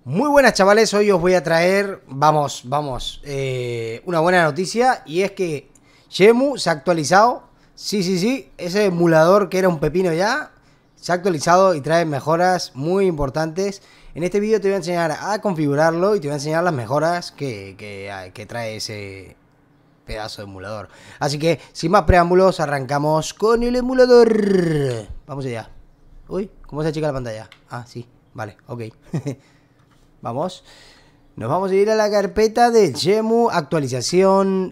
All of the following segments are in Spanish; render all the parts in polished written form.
Muy buenas chavales, hoy os voy a traer, una buena noticia. Y es que Shenmue se ha actualizado. Sí, ese emulador que era un pepino ya se ha actualizado y trae mejoras muy importantes. En este vídeo te voy a enseñar a configurarlo y te voy a enseñar las mejoras que trae ese pedazo de emulador. Así que, sin más preámbulos, arrancamos con el emulador. Vamos allá. Uy, ¿cómo se achica la pantalla? Ah, sí, vale, ok. Vamos. Nos vamos a ir a la carpeta de Shenmue actualización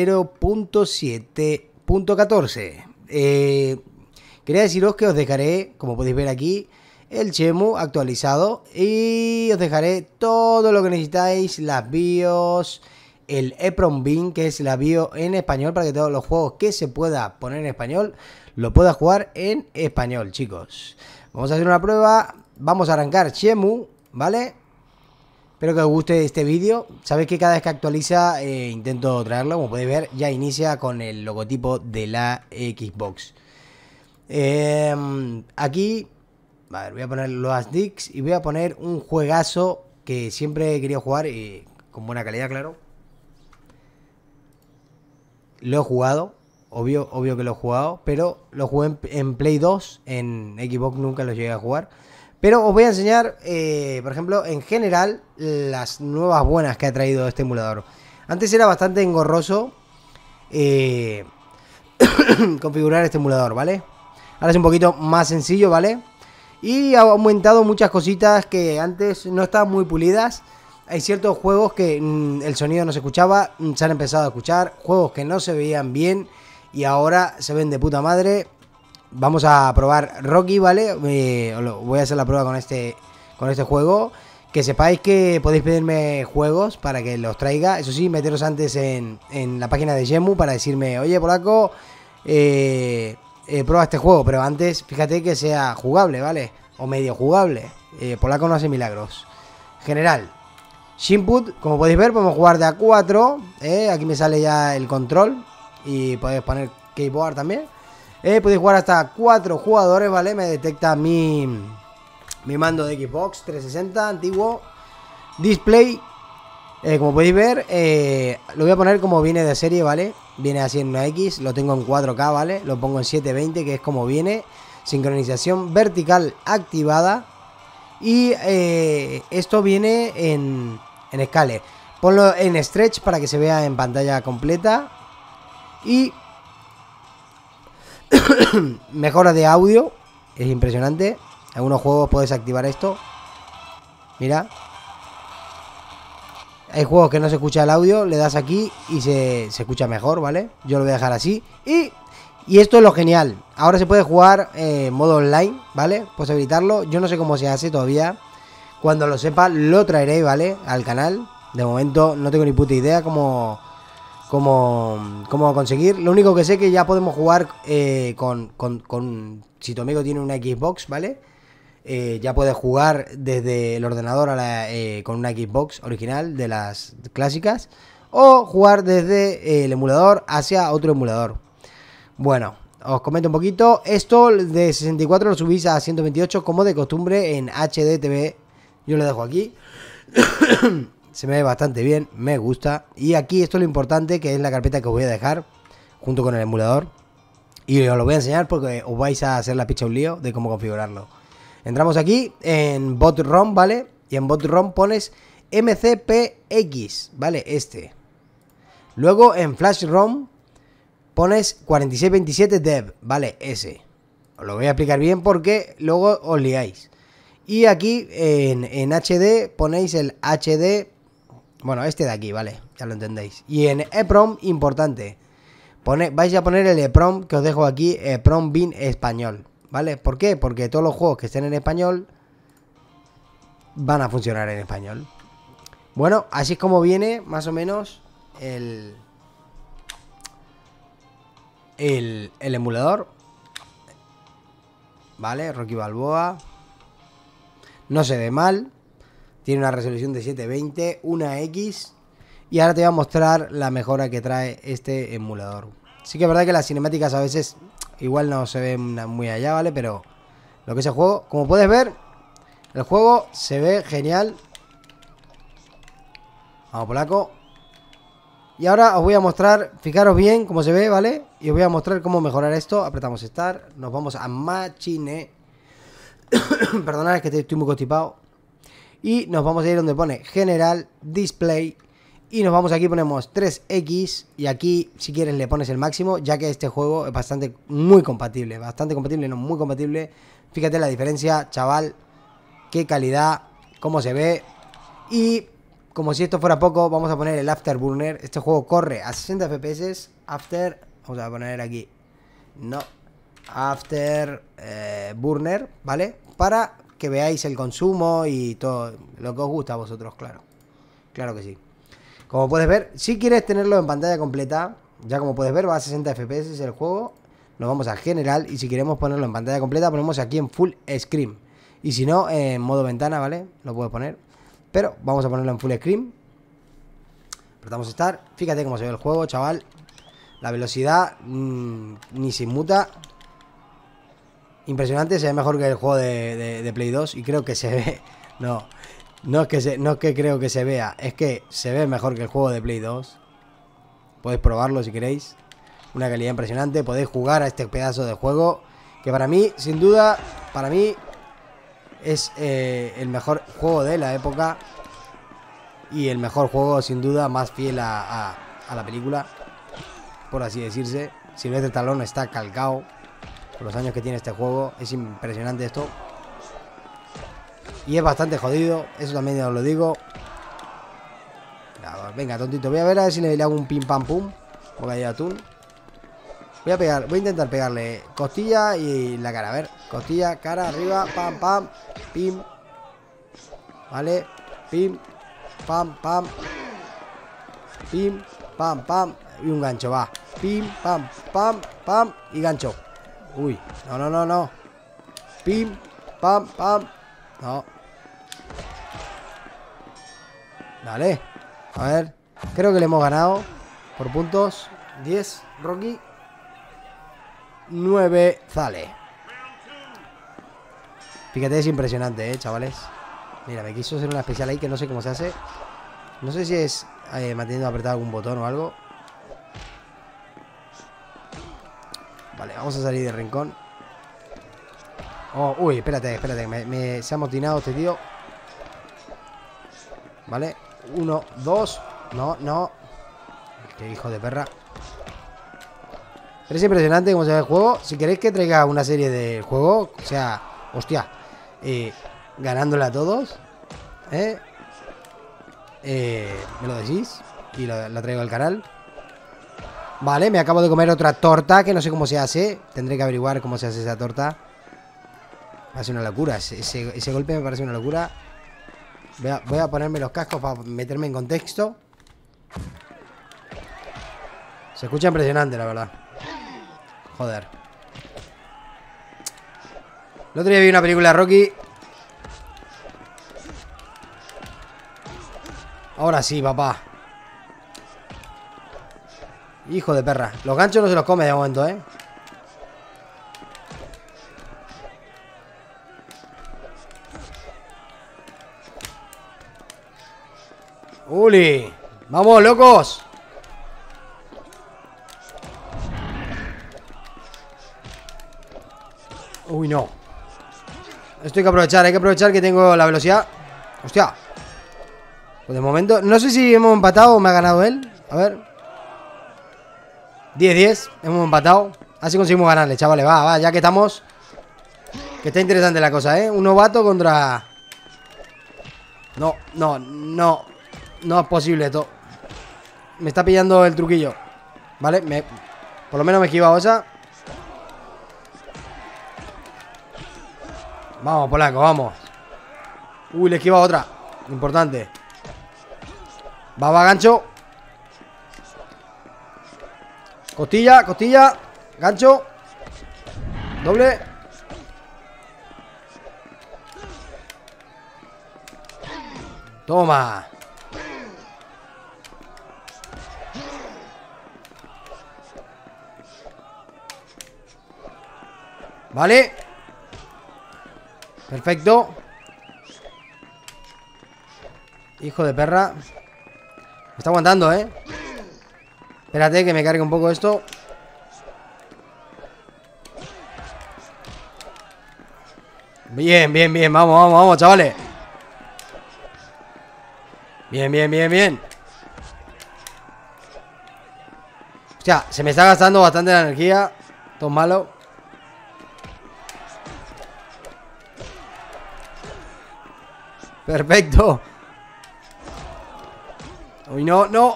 0.7.14. Quería deciros que os dejaré, como podéis ver aquí, el Shenmue actualizado. Y os dejaré todo lo que necesitáis, las BIOS, el EEPROM bin, que es la BIOS en español, para que todos los juegos que se pueda poner en español, lo pueda jugar en español, chicos. Vamos a hacer una prueba. Vamos a arrancar Shenmue, ¿vale? Espero que os guste este vídeo. Sabéis que cada vez que actualiza intento traerlo. Como podéis ver, ya inicia con el logotipo de la Xbox. Aquí, a ver, voy a poner los sticks y voy a poner un juegazo que siempre he querido jugar y con buena calidad, claro. Lo he jugado, obvio que lo he jugado, pero lo jugué en Play 2, en Xbox nunca lo llegué a jugar. Pero os voy a enseñar, por ejemplo, en general, las nuevas buenas que ha traído este emulador. Antes era bastante engorroso configurar este emulador, ¿vale? Ahora es un poquito más sencillo, ¿vale? Y ha aumentado muchas cositas que antes no estaban muy pulidas. Hay ciertos juegos que el sonido no se escuchaba, se han empezado a escuchar. Juegos que no se veían bien y ahora se ven de puta madre. Vamos a probar Rocky, ¿vale? Voy a hacer la prueba con este juego. Que sepáis que podéis pedirme juegos para que los traiga. Eso sí, meteros antes en la página de Shenmue para decirme: oye, polaco, prueba este juego. Pero antes, fíjate que sea jugable, ¿vale? O medio jugable. Polaco no hace milagros. General, Shinput, como podéis ver, podemos jugar de a 4. Aquí me sale ya el control. Y podéis poner keyboard también. Podéis jugar hasta 4 jugadores, ¿vale? Me detecta mi mando de Xbox 360 antiguo. Display, como podéis ver, lo voy a poner como viene de serie, ¿vale? Viene así en una X, lo tengo en 4K, ¿vale? Lo pongo en 720, que es como viene. Sincronización vertical activada. Y esto viene en Scale. Ponlo en Stretch para que se vea en pantalla completa. Y mejora de audio, es impresionante. En algunos juegos puedes activar esto. Mira, hay juegos que no se escucha el audio, le das aquí y se escucha mejor, ¿vale? Yo lo voy a dejar así. Y esto es lo genial. Ahora se puede jugar en modo online, ¿vale? Puedes habilitarlo. Yo no sé cómo se hace todavía. Cuando lo sepa lo traeré, ¿vale? Al canal. De momento no tengo ni puta idea cómo conseguir. Lo único que sé que ya podemos jugar si tu amigo tiene una Xbox, ¿vale? Ya puedes jugar desde el ordenador con una Xbox original de las clásicas, o jugar desde el emulador hacia otro emulador. Bueno, os comento un poquito. Esto de 64 lo subís a 128 como de costumbre en HD TV. Yo lo dejo aquí. Se me ve bastante bien, me gusta. Y aquí esto es lo importante, que es la carpeta que os voy a dejar junto con el emulador. Y os lo voy a enseñar porque os vais a hacer la picha un lío de cómo configurarlo. Entramos aquí en BotROM, ¿vale? Y en BotROM pones MCPX, ¿vale? Luego en FlashROM pones 4627 Dev, ¿vale? Ese. Os lo voy a explicar bien porque luego os liáis. Y aquí en HD ponéis el HD... Bueno, este de aquí, ¿vale? Ya lo entendéis. Y en EEPROM, importante, vais a poner el EEPROM que os dejo aquí, EEPROM bin español, ¿vale? ¿Por qué? Porque todos los juegos que estén en español van a funcionar en español. Bueno, así es como viene, más o menos, el emulador. ¿Vale? Rocky Balboa. No se ve mal. Tiene una resolución de 720, una X. Y ahora te voy a mostrar la mejora que trae este emulador. Sí que es verdad que las cinemáticas a veces igual no se ven muy allá, ¿vale? Pero lo que es el juego, como puedes ver, el juego se ve genial. Vamos, polaco. Y ahora os voy a mostrar, fijaros bien cómo se ve, ¿vale? Y os voy a mostrar cómo mejorar esto. Apretamos Start, nos vamos a Machine. Perdonad, es que estoy muy constipado. Y nos vamos a ir donde pone General, Display. Y nos vamos aquí, ponemos 3X. Y aquí, si quieres, le pones el máximo, ya que este juego es bastante, muy compatible. Bastante compatible, no muy compatible. Fíjate la diferencia, chaval. Qué calidad, cómo se ve. Y como si esto fuera poco, vamos a poner el Afterburner. Este juego corre a 60 FPS. Vamos a poner aquí. No. Afterburner, ¿vale? Para que veáis el consumo y todo lo que os gusta a vosotros, claro. Claro que sí. Como puedes ver, si quieres tenerlo en pantalla completa, ya como puedes ver va a 60 FPS el juego. Nos vamos a general y si queremos ponerlo en pantalla completa ponemos aquí en full screen. Y si no, en modo ventana, ¿vale? Lo puedes poner. Pero vamos a ponerlo en full screen. Apretamos Start. Fíjate cómo se ve el juego, chaval. La velocidad ni se inmuta. Impresionante, se ve mejor que el juego de Play 2. Y creo que se ve... No es que creo que se vea, es que se ve mejor que el juego de Play 2. Podéis probarlo si queréis. Una calidad impresionante. Podéis jugar a este pedazo de juego que para mí, sin duda, para mí es el mejor juego de la época. Y el mejor juego, sin duda, más fiel a la película, por así decirse. Sylvester Stallone está calcado por los años que tiene este juego. Es impresionante esto. Y es bastante jodido, eso también os lo digo. Venga, tontito, voy a ver si le hago un pim pam pum. Bocadillo de atún. Voy a intentar pegarle costilla y la cara, a ver. Costilla, cara, arriba, pam, pam, pim. Vale, pim, pam, pam. Pim, pam, pam. Y un gancho, va. Pim, pam, pam, pam. Y gancho. Uy, no. Pim, pam, pam. No. Dale. A ver. Creo que le hemos ganado por puntos. 10, Rocky. 9, Zale. Fíjate, es impresionante, chavales. Mira, me quiso hacer una especial ahí que no sé cómo se hace. No sé si es manteniendo apretado algún botón o algo. Vale, vamos a salir del rincón. Oh, uy, espérate. Se ha amotinado este tío. Vale, 1, 2. No. Qué hijo de perra. Pero es impresionante cómo se ve el juego. Si queréis que traiga una serie de juego, o sea, hostia, ganándole a todos, me lo decís y la traigo al canal. Vale, me acabo de comer otra torta que no sé cómo se hace. Tendré que averiguar cómo se hace esa torta. Va a ser una locura. Ese golpe me parece una locura. Voy a ponerme los cascos para meterme en contexto. Se escucha impresionante, la verdad. Joder. El otro día vi una película de Rocky. Ahora sí, papá. Hijo de perra. Los ganchos no se los come de momento, ¡Uli! ¡Vamos, locos! Uy, no. Esto hay que aprovechar que tengo la velocidad. Hostia. Pues de momento, no sé si hemos empatado o me ha ganado él. A ver. 10-10, hemos empatado. Así conseguimos ganarle, chavales, va, ya que estamos. Que está interesante la cosa, un novato contra... No es posible esto. Me está pillando el truquillo. Vale, por lo menos me he esquivado esa. Vamos, polaco, vamos. Uy, le he esquivado otra. Importante. Va, gancho. Costilla, gancho. Doble. Toma. Vale. Perfecto. Hijo de perra. Me está aguantando, ¿eh? Espérate que me cargue un poco esto. Bien, bien, bien. Vamos, vamos, vamos, chavales. Bien, bien, bien, bien. Hostia, se me está gastando bastante la energía. Todo malo. Perfecto. Uy, no, no.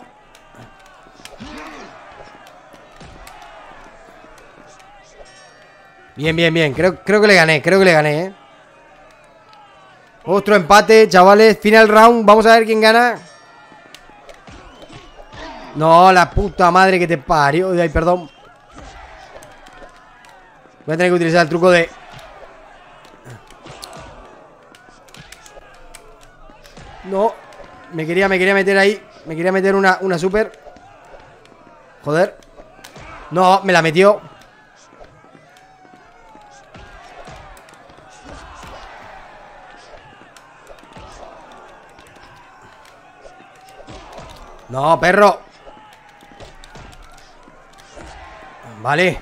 Bien, bien, bien. Creo que le gané, ¿eh? Otro empate, chavales. Final round. Vamos a ver quién gana. No, la puta madre que te parió. Ay, perdón. Voy a tener que utilizar el truco de... No. Me quería meter ahí. Me quería meter una super. Joder. No, me la metió. No, perro. Vale.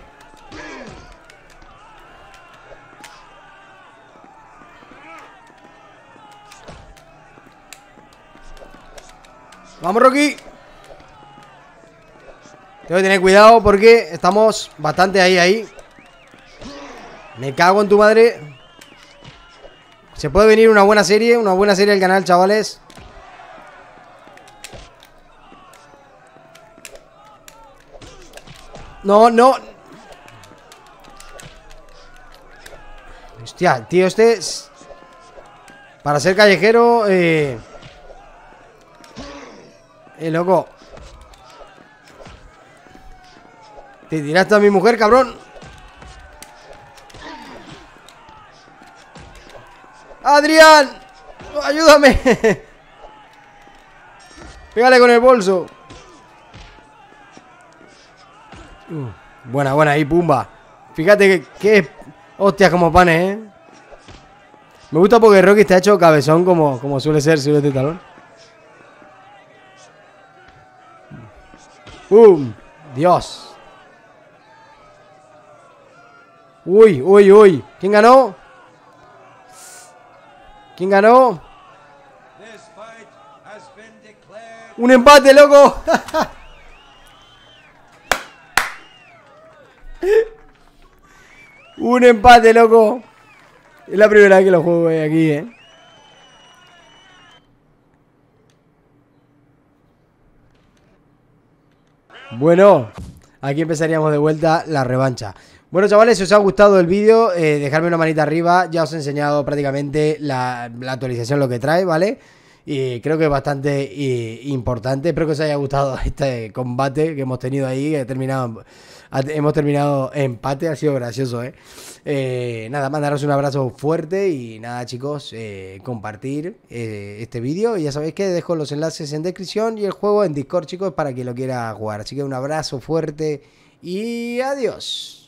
Vamos, Rocky. Tengo que tener cuidado porque estamos bastante ahí. Me cago en tu madre. Se puede venir una buena serie del canal, chavales. No, no. Hostia, tío, este es... Para ser callejero, loco. Te tiraste a mi mujer, cabrón. ¡Adrián! ¡Ayúdame! Pégale con el bolso. Buena, buena, ahí, pumba. Fíjate que hostias como panes, ¿eh? Me gusta porque Rocky está hecho cabezón como suele ser si ves de talón. ¡Pum! ¡Dios! ¡Uy, uy, uy! ¿Quién ganó? ¿Quién ganó? ¡Un empate, loco! Un empate, loco. Es la primera vez que lo juego aquí, ¿eh? Bueno, aquí empezaríamos de vuelta la revancha. Bueno, chavales, si os ha gustado el vídeo, dejadme una manita arriba. Ya os he enseñado prácticamente la actualización, lo que trae, ¿vale? Y creo que es bastante importante. Espero que os haya gustado este combate que hemos tenido ahí, que hemos terminado empate. Ha sido gracioso, nada, mandaros un abrazo fuerte y nada, chicos, compartir este vídeo. Y ya sabéis que dejo los enlaces en descripción y el juego en Discord, chicos, para quien lo quiera jugar. Así que un abrazo fuerte y adiós.